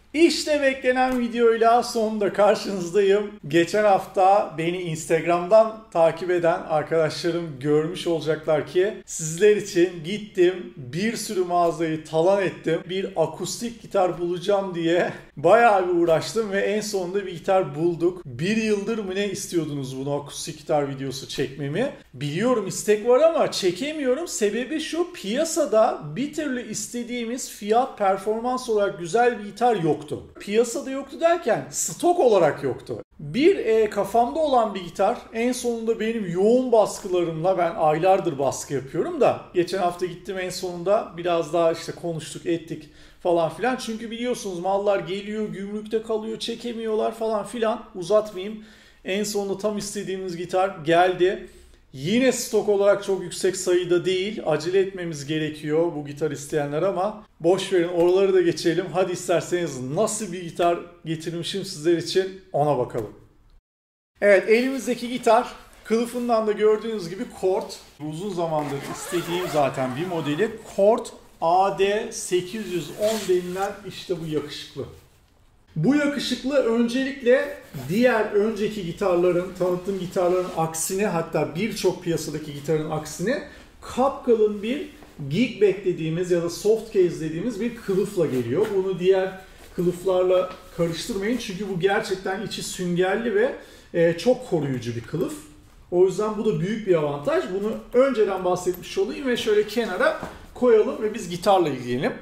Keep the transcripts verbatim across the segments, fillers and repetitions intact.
İşte beklenen videoyla sonunda karşınızdayım. Geçen hafta beni Instagram'dan takip eden arkadaşlarım görmüş olacaklar ki sizler için gittim, bir sürü mağazayı talan ettim. Bir akustik gitar bulacağım diye bayağı bir uğraştım ve en sonunda bir gitar bulduk. Bir yıldır mı ne istiyordunuz bunu akustik gitar videosu çekmemi? Biliyorum istek var ama çekemiyorum. Sebebi şu: piyasada bir türlü istediğimiz fiyat performans olarak güzel bir gitar yoktu. Piyasada yoktu derken stok olarak yoktu. Bir e, kafamda olan bir gitar, en sonunda benim yoğun baskılarımla, ben aylardır baskı yapıyorum da geçen hafta gittim, en sonunda biraz daha işte konuştuk ettik falan filan. Çünkü biliyorsunuz mallar geliyor, gümrükte kalıyor, çekemiyorlar falan filan, uzatmayayım. En sonunda tam istediğimiz gitar geldi. Yine stok olarak çok yüksek sayıda değil. Acele etmemiz gerekiyor bu gitar isteyenler ama boş verin, oraları da geçelim. Hadi isterseniz nasıl bir gitar getirmişim sizler için ona bakalım. Evet, elimizdeki gitar kılıfından da gördüğünüz gibi Chord. Uzun zamandır istediğim zaten bir modeli. Chord A D sekiz yüz on denilen işte bu yakışıklı. Bu yakışıklı öncelikle diğer önceki gitarların, tanıttığım gitarların aksine, hatta birçok piyasadaki gitarın aksine kapkalın bir gig bag dediğimiz ya da soft case dediğimiz bir kılıfla geliyor. Bunu diğer kılıflarla karıştırmayın çünkü bu gerçekten içi süngerli ve e, çok koruyucu bir kılıf. O yüzden bu da büyük bir avantaj. Bunu önceden bahsetmiş olayım ve şöyle kenara koyalım ve biz gitarla ilgilenelim.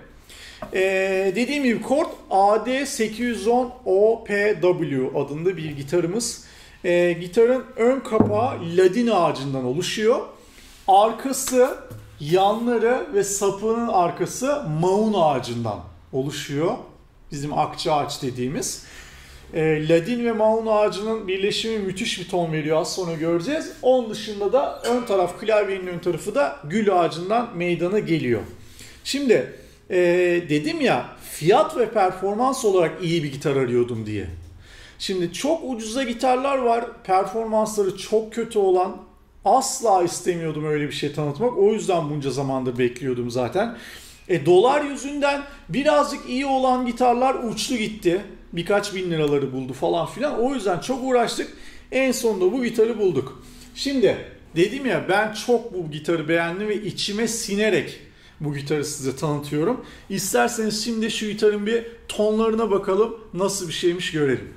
Ee, dediğim gibi Chord A D sekiz yüz on O P W adında bir gitarımız. Ee, gitarın ön kapağı ladin ağacından oluşuyor. Arkası, yanları ve sapının arkası maun ağacından oluşuyor. Bizim akça ağaç dediğimiz. Ee, ladin ve maun ağacının birleşimi müthiş bir ton veriyor. Az sonra göreceğiz. Onun dışında da ön taraf, klavyenin ön tarafı da gül ağacından meydana geliyor. Şimdi Ee, dedim ya, fiyat ve performans olarak iyi bir gitar arıyordum diye. Şimdi çok ucuza gitarlar var, performansları çok kötü olan. Asla istemiyordum öyle bir şey tanıtmak. O yüzden bunca zamandır bekliyordum zaten. E, dolar yüzünden birazcık iyi olan gitarlar uçtu gitti. Birkaç bin liraları buldu falan filan. O yüzden çok uğraştık. En sonunda bu gitarı bulduk. Şimdi dedim ya, ben çok bu gitarı beğendim ve içime sinerek bu gitarı size tanıtıyorum. İsterseniz şimdi şu gitarın bir tonlarına bakalım, nasıl bir şeymiş görelim.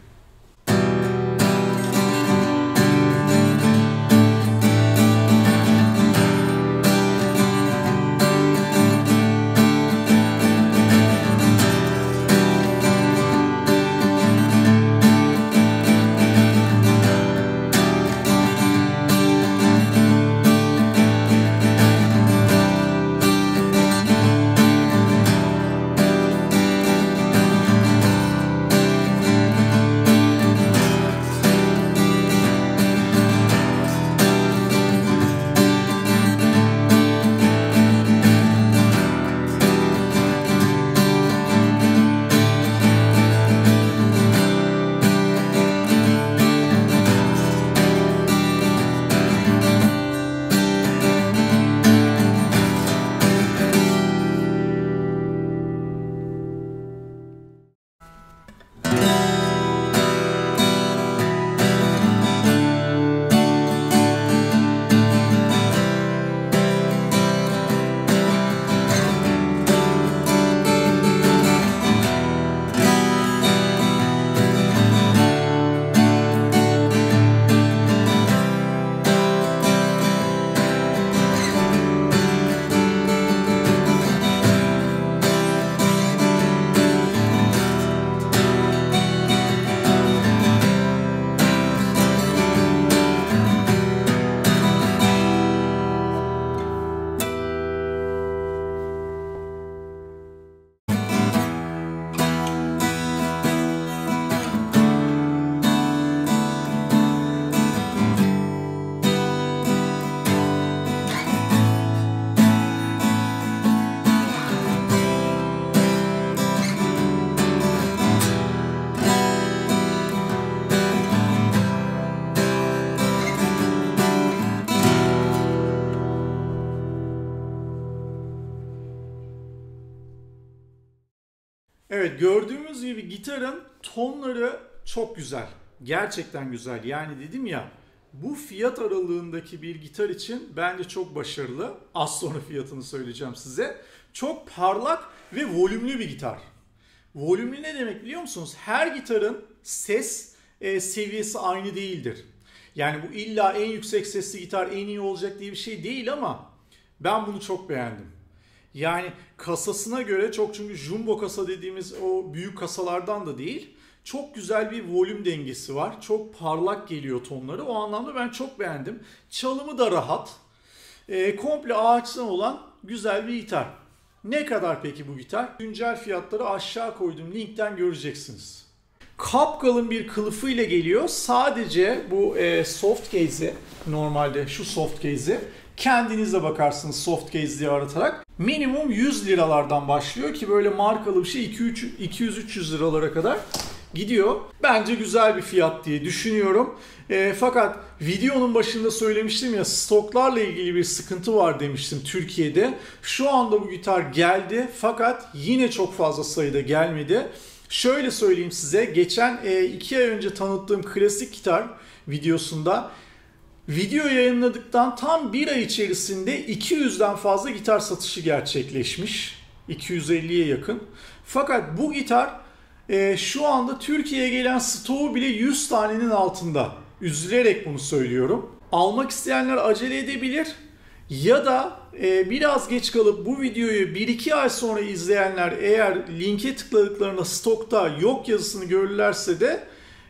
Evet, gördüğümüz gibi gitarın tonları çok güzel. Gerçekten güzel. Yani dedim ya, bu fiyat aralığındaki bir gitar için bence çok başarılı. Az sonra fiyatını söyleyeceğim size. Çok parlak ve volümlü bir gitar. Volümlü ne demek biliyor musunuz? Her gitarın ses e, seviyesi aynı değildir. Yani bu illa en yüksek sesli gitar en iyi olacak diye bir şey değil ama ben bunu çok beğendim. Yani kasasına göre çok, çünkü jumbo kasa dediğimiz o büyük kasalardan da değil. Çok güzel bir volüm dengesi var. Çok parlak geliyor tonları. O anlamda ben çok beğendim. Çalımı da rahat. E, komple ağaçtan olan güzel bir gitar. Ne kadar peki bu gitar? Güncel fiyatları aşağı koyduğum linkten göreceksiniz. Kapkalın bir kılıfı ile geliyor. Sadece bu e, soft case'i, normalde şu soft case'i kendiniz de bakarsınız soft case diye aratarak. Minimum yüz liralardan başlıyor ki böyle markalı bir şey iki yüz üç yüz liralara kadar gidiyor. Bence güzel bir fiyat diye düşünüyorum. E, fakat videonun başında söylemiştim ya, stoklarla ilgili bir sıkıntı var demiştim Türkiye'de. Şu anda bu gitar geldi fakat yine çok fazla sayıda gelmedi. Şöyle söyleyeyim size, geçen e, iki ay önce tanıttığım klasik gitar videosunda video yayınladıktan tam bir ay içerisinde iki yüzden fazla gitar satışı gerçekleşmiş. iki yüz elliye yakın. Fakat bu gitar e, şu anda Türkiye'ye gelen stoğu bile yüz tanenin altında. Üzülerek bunu söylüyorum. Almak isteyenler acele edebilir. Ya da e, biraz geç kalıp bu videoyu bir iki ay sonra izleyenler eğer linke tıkladıklarında stokta yok yazısını görürlerse de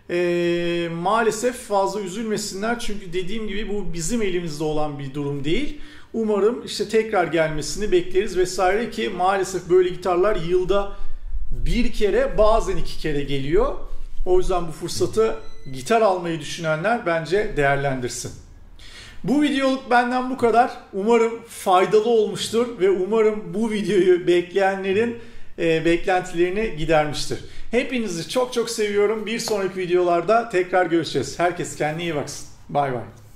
e, maalesef fazla üzülmesinler. Çünkü dediğim gibi bu bizim elimizde olan bir durum değil. Umarım işte tekrar gelmesini bekleriz vesaire ki maalesef böyle gitarlar yılda bir kere bazen iki kere geliyor. O yüzden bu fırsatı gitar almayı düşünenler bence değerlendirsin. Bu videoluk benden bu kadar. Umarım faydalı olmuştur ve umarım bu videoyu bekleyenlerin e, beklentilerini gidermiştir. Hepinizi çok çok seviyorum. Bir sonraki videolarda tekrar görüşeceğiz. Herkes kendine iyi baksın. Bay bay.